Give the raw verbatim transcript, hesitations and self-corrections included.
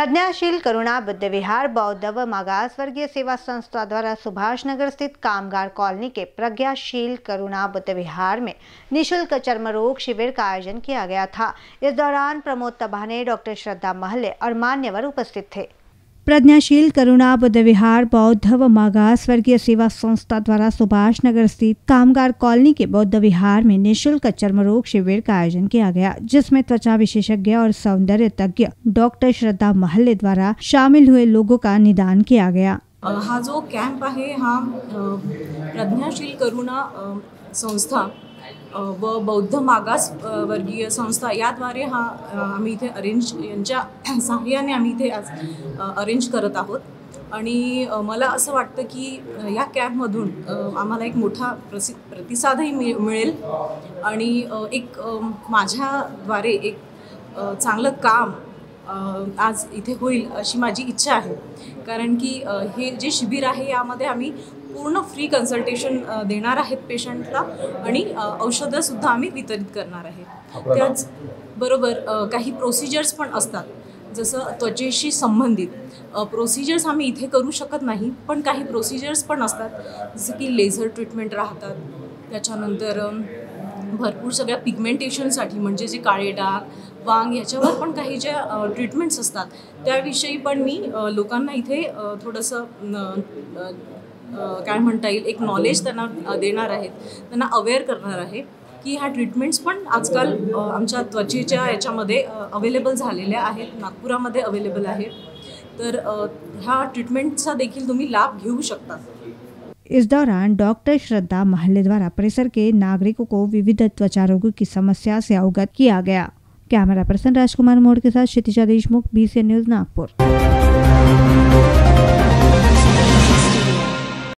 प्रज्ञाशील करुणा बुद्ध विहार बौद्ध व मागास वर्गीय सेवा संस्था द्वारा सुभाष नगर स्थित कामगार कॉलोनी के प्रज्ञाशील करुणा बुद्ध विहार में निशुल्क चर्म रोग शिविर का आयोजन किया गया था। इस दौरान प्रमोद तबाने, डॉक्टर श्रद्धा महले और मान्यवर उपस्थित थे। प्रज्ञाशील करुणा बुद्ध विहार बौद्ध व मागास वर्गीय सेवा संस्था द्वारा सुभाष नगर स्थित कामगार कॉलोनी के बौद्ध विहार में निःशुल्क चर्म रोग शिविर का आयोजन किया गया, जिसमें त्वचा विशेषज्ञ और सौंदर्य तज्ञ डॉक्टर श्रद्धा महले द्वारा शामिल हुए लोगों का निदान किया गया। हा जो कॅम्प आहे हा प्रज्ञाशील करुणा संस्था व बौद्ध मागास वर्गीय संस्था याद्वारे हा आम्ही इथे अरेंज यांच्या सहाय्याने आम्ही इथे आज अरेंज करत आहोत। आणि मला असं वाटतं की या कॅम्पमधून आम्हाला एक मोठा प्रसि प्रतिसादही मिळेल आणि एक माझ्याद्वारे एक चांगलं काम आज इथे होईल अशी माझी इच्छा आहे। कारण की हे जे शिबिर आहे यामध्ये आम्ही पूर्ण फ्री कन्सल्टेशन देणार आहेत पेशंटला आणि औषधं सुद्धा आम्ही वितरित करणार आहे। त्याच बरोबर काही प्रोसिजर्स पण असतात, जसं त्वचेशी संबंधित प्रोसिजर्स आम्ही इथे करू शकत नाही, पण काही प्रोसिजर्स पण असतात जसं की लेझर ट्रीटमेंट राहतात, त्याच्यानंतर भरपूर सगळ्या पिगमेंटेशनसाठी म्हणजे जे काळे डाग वांग याच्यावर पण काही ज्या ट्रीटमेंट्स असतात त्याविषयी पण मी लोकांना इथे थोडंसं काय म्हणता येईल एक नॉलेज त्यांना देणार आहेत, त्यांना अवेअर करणार आहे की ह्या ट्रीटमेंट्स पण आजकाल आमच्या त्वचेच्या याच्यामध्ये अवेलेबल झालेल्या आहेत, नागपुरामध्ये अवेलेबल आहेत, तर ह्या ट्रीटमेंटचा देखील तुम्ही लाभ घेऊ शकता। इस दौरान डॉक्टर श्रद्धा महले द्वारा परिसर के नागरिकों को विविध त्वचा रोगों की समस्या से अवगत किया गया। कैमरा पर्सन राजकुमार मोड़ के साथ Kshitija Deshmukh, B C N news, Nagpur.